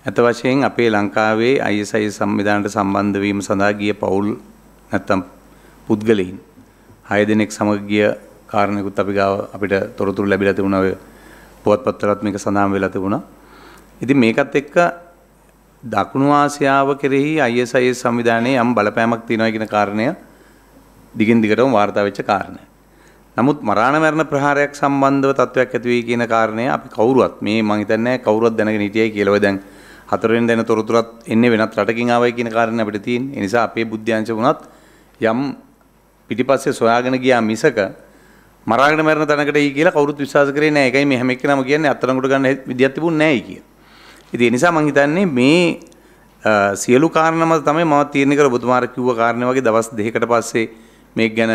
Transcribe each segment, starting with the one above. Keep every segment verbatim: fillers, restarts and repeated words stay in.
අත වශයෙන් අපේ ලංකාවේ I S I S සංවිධානයට සම්බන්ධ වීම සඳහා ගිය පවුල් නැත්තම් පුද්ගලයන් හය දෙනෙක් සමග ගිය කාරණේකුත් අපි ගාව අපිට තොරතුරු ලැබිලා තිබුණා. ඔය පුවත්පත්වලත් මේක සඳහන් වෙලා තිබුණා. ඉතින් මේකත් එක්ක දකුණු ආසියාව කෙරෙහි I S I S සංවිධානයේ යම් බලපෑමක් තියෙනවා කියන කාරණය දිගින් දිගටම වාර්තා වෙච්ච කාරණයක්. නමුත් මරාණ මරණ ප්‍රහාරයක් සම්බන්ධව තත්වයක් ඇති වෙයි කියන කාරණය අපි කවුරුවත් මේ මම හිතන්නේ කවුරුවත් දැනගෙන හිටියයි කියලා. ඔය දැන් හතරවෙනි දෙන තොරතුරත් එන්නේ වෙනත් රටකින් ආවයි කියන කාරණේ අපිට තියෙන. ඒ නිසා අපේ බුද්ධ්‍යංශ වුණත් යම් පිටිපස්සේ සොයාගෙන ගියා මිසක මරාගෙන මරණ තැනකට ඊ කියලා කවුරුත් විශ්වාස කරේ නැහැ. ඒකයි මේ හැම එක්කනම කියන්නේ අත්තරංගුට ගන්න විදියක් තිබුණ නැහැ යි කියලා. ඉතින් ඒ නිසා මම හිතන්නේ මේ සියලු කාරණා මත තමයි මම තීරණය කර ඔබතුමාට කිව්ව කාරණේ වගේ දවස් දෙකකට පස්සේ මේක ගැන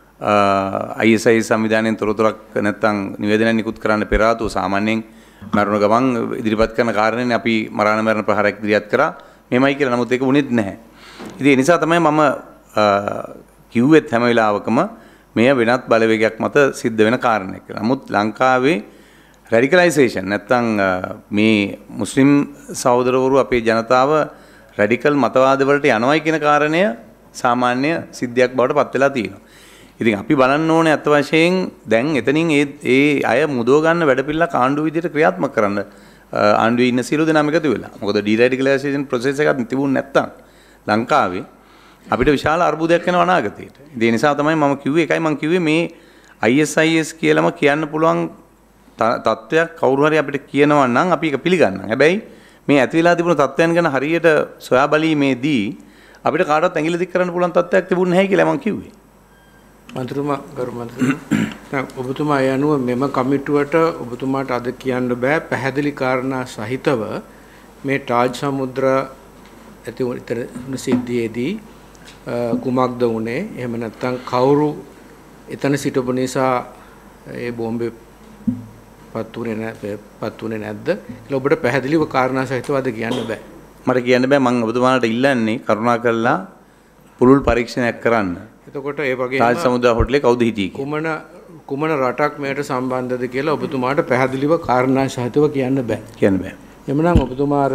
I S I S සංවිධානයෙන් තොරතුරක් නැත්තම් නිවේදනයක් නිකුත් කරන්න පෙර ආතුව සාමාන්‍යයෙන් මරණ ගමන් ඉදිරිපත් කරන කාරණේනේ අපි මරණ මරණ ප්‍රහාරයක් ඉදිරිපත් කරා මෙමයයි කියලා. නමුත් ඒක වුණෙත් නැහැ. ඉතින් ඒ නිසා තමයි මම කිව්වෙත් හැම වෙලාවකම මෙය වෙනත් බලවේගයක් මත සිද්ධ වෙන කාරණයක් කියලා. නමුත් ලංකාවේ රැඩිකලයිසේෂන් නැත්තම් මේ මුස්ලිම් සහෝදරවරු අපේ ජනතාව රැඩිකල් මතවාද වලට යනවායි කියන කාරණය සාමාන්‍ය සිද්ධියක් බවට පත් වෙලා තියෙනවා. ඉතින් අපි බලන්න ඕනේ අත් වශයෙන් දැන් එතනින් ඒ ඒ අය මුදව ගන්න වැඩපිළිවෙල ආණ්ඩුව විදිහට ක්‍රියාත්මක කරන්න ආණ්ඩුවේ ඉන්න සියලු දෙනාම එකතු වෙලා. මොකද ඩිරැඩිකලයිසේෂන් ප්‍රොසෙස් එකක් තිබුණ නැත්තම් ලංකාවේ අපිට විශාල අර්බුදයක් වෙනවා අනාගතයට. ඒ නිසා තමයි මම කිව්වේ ඒකයි මම කිව්වේ මේ I S I S කියලාම කියන්න පුළුවන් තත්ත්වයක් කවුරු හරි අපිට කියනවා නම් අපි ඒක පිළිගන්නවා. හැබැයි මේ ඇති වෙලා තිබුණු තත්ත්වයන් ගැන හරියට සොයා බලීමේදී අපිට කාටවත් ඇඟිලි දික් කරන්න පුළුවන් තත්ත්වයක් තිබුණ නැහැ කියලා මම කිව්වේ. මන්ත්‍රීතුමා ගරු මන්ත්‍රීතුමා ඔබතුමා යනුව මෙම කමිටුවට ඔබතුමාට අද කියන්න බෑ පැහැදිලි කාරණා සහිතව මේ ටාජ් සමුද්‍ර ඇති උතර සිද්ධියේදී කුමක්ද වුනේ එහෙම නැත්නම් කවුරු එතන සිටපු නිසා ඒ බෝම්බේ පත්තුනේ නැ පත්තුනේ නැද්ද කියලා ඔබට පැහැදිලිව කාරණා සහිතව අද කියන්න බෑ. මට කියන්න බෑ. මම ඔබතුමාට ඉල්ලන්නේ කරුණාකරලා පුළුල් පරීක්ෂණයක් කරන්න. එතකොට ඒ වගේම තාජ් සමුද්‍ර හොටලේ කවුද හිටියේ කුමන කුමන රටක් මේකට සම්බන්ධද කියලා ඔබතුමාට පැහැදිලිව කාරණා සහිතව කියන්න බෑ. කියන්න බෑ. එමනම් ඔබතුමාර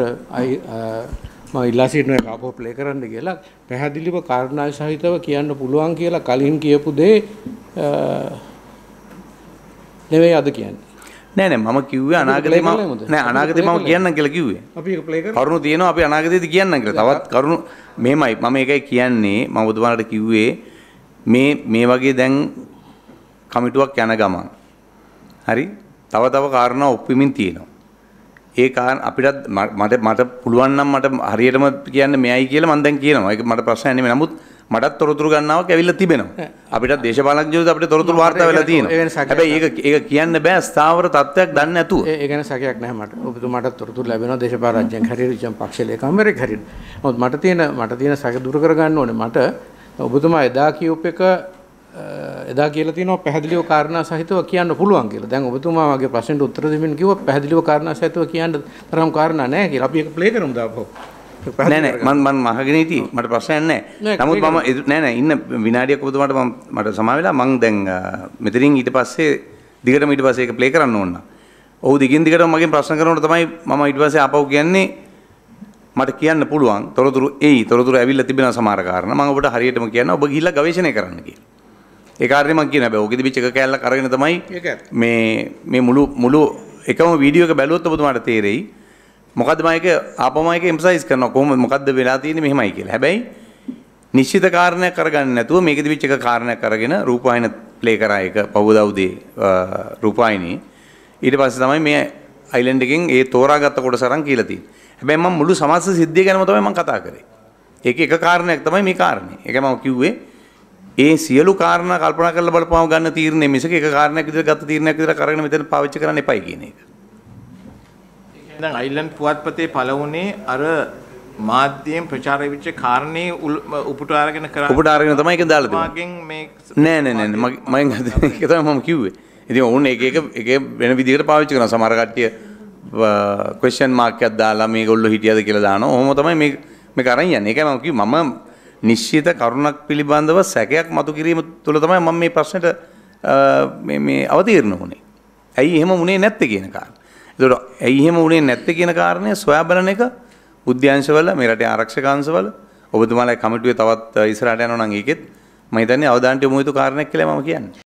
මම ඉල්ලා සිටිනවා ඒක අපෝ ප්ලේ කරන්න කියලා පැහැදිලිව කාරණා සහිතව කියන්න පුළුවන් කියලා කලින් කියපු දේ නෙවෙයි අද කියන්නේ. නෑ නෑ මම කිව්වේ අනාගතේ මම නෑ අනාගතේ මම කියන්නම් කියලා කිව්වේ. අපි ඒක ප්ලේ කරමු. කරුණු තියෙනවා අපි අනාගතේදී කියන්නම් කියලා. තවත් කරුණු මෙහෙමයි මම ඒකයි කියන්නේ මම ඔබතුමාලට කිව්වේ මේ මේ වගේ දැන් කමිටුවක් යන ගමන් හරි තව තව කාරණා ඔප්පෙමින් තියෙනවා. ඒ කාරණා අපිට මට මට පුළුවන් නම් මට හරියටම කියන්න මෙයයි කියලා මම දැන් කියනවා. ඒක මට ප්‍රශ්නයක් නෙමෙයි. නමුත් මටත් තොරතුරු ගන්නවක් ඇවිල්ලා තිබෙනවා. අපිට දේශපාලනඥයෝත් අපිට තොරතුරු වාර්තා වෙලා තියෙනවා. හැබැයි ඒක ඒක කියන්න බෑ ස්ථාවර තත්ත්වයක් දන්නේ නැතුව. ඒ ගැන සැකයක් නැහැ මට. ඔබතුමාට තොරතුරු ලැබෙනවා දේශපාලනඥයන් හැටියට විචම් පක්ෂ ලේකම්වරයෙක් හැටියට. නමුත් මට තියෙන මට තියෙන සැක දුරු කර ගන්න ඕනේ. මට ඔබතුමා එදා කියූප එක එදා කියලා තියෙනවා පැහැදිලිව කාරණා සහිතව කියන්න පුළුවන් කියලා. දැන් ඔබතුමා වගේ ප්‍රශ්නෙට උත්තර දෙමින් කිව්වා පැහැදිලිව කාරණා සහිතව කියන්න තරම් කාරණා නැහැ කියලා. අපි ඒක ප්ලේ කරමු දාපහු. නෑ නෑ මම මම අහගෙන හිටියේ මට ප්‍රශ්නයක් නැහැ. නමුත් මම නෑ නෑ ඉන්න විනාඩියක් ඔබතුමාට මම මට සමා වෙලා මම දැන් මෙතනින් ඊට පස්සේ දිගටම ඊට පස්සේ ඒක ප්ලේ කරන්න ඕන. ඔව් දිගින් දිගටම මගෙන් ප්‍රශ්න කරනකොට තමයි මම ඊට පස්සේ ආපහු කියන්නේ මට කියන්න පුළුවන් තොරතුරු එයි තොරතුරු ඇවිල්ලා තිබෙන සමහර කාරණා මම ඔබට හරියටම කියන්න ඔබ ගිහිල්ලා ගවේෂණය කරන්න කියලා. ඒ කාර්යය මම කියන හැබැයි ඔකෙදි පිට එක කැලලක් අරගෙන තමයි මේ මේ මුළු මුළු එකම වීඩියෝ එක බැලුවොත් ඔබතුමාට තේරෙයි මොකද්ද මම ඒක ආපම එක එම්ෆසයිස් කරනවා කොහොමද මොකද්ද වෙලා තියෙන්නේ මෙහෙමයි කියලා. හැබැයි නිශ්චිත කාරණයක් කරගන්න නැතුව මේකෙදි පිට එක කාරණයක් අරගෙන රූපවාහිනිය ප්ලේ කරා ඒක පවුදා උදේ රූපවාහිනිය ඊට පස්සේ තමයි මේ අයිලන්ඩ් එකෙන් ඒ තෝරාගත්ත කොටස අරන් කියලා තියෙන්නේ. හැබැයි මම මුළු සමස්ත සිද්ධිය ගැනම තමයි මම කතා කරේ. ඒක එක කාරණයක් තමයි මේ කාරණේ. ඒක මම කිව්වේ ඒ සියලු කාරණා කල්පනා කරලා බලපුවම ගන්න තීරණය මිසක එක කාරණයක් විදිහට ගත්ත තීරණයක් විදිහට කරගෙන මෙතන පාවිච්චි කරන්න එපයි කියන එක. දැන් අයිලන්ඩ් පුවත්පතේ පළවුනේ අර මාධ්‍යයෙන් ප්‍රචාරය වෙච්ච කාරණේ උපුටා අරගෙන කරා. උපුටා අරගෙන තමයි ඒක දාලා තිබුණේ. නෑ නෑ නෑ මම ඒක තමයි මම කිව්වේ. ඉතින් ඕන එක එක එක වෙන විදිහකට පාවිච්චි කරනවා. සමහර කට්ටිය ක්වෙස්චන් මාක් එකක් දාලා මේගොල්ලෝ හිටියද කියලා දානවා. ඔහොම තමයි මේ මේක අරන් යන්නේ. ඒකයි මම කිව්වේ මම නිශ්චිත කරුණක් පිළිබඳව සැකයක් මතු කිරීම තුළ තමයි මම මේ ප්‍රශ්නෙට මේ මේ අවතීර්ණ වුණේ. ඇයි එහෙම වුණේ නැත්තේ කියන කාරණා. ඒතකොට ඇයි එහෙම වුණේ නැත්තේ කියන කාරණය සොයා බලන එක උද්‍යාංශවල මේ රටේ ආරක්ෂකාංශවල ඔබතුමාලා කමිටුවේ තවත් ඉස්සරහට යනවා නම් ඒකෙත් මම හිතන්නේ අවධානයට යොමු යුතු කාරණයක් කියලා මම කියන්නේ.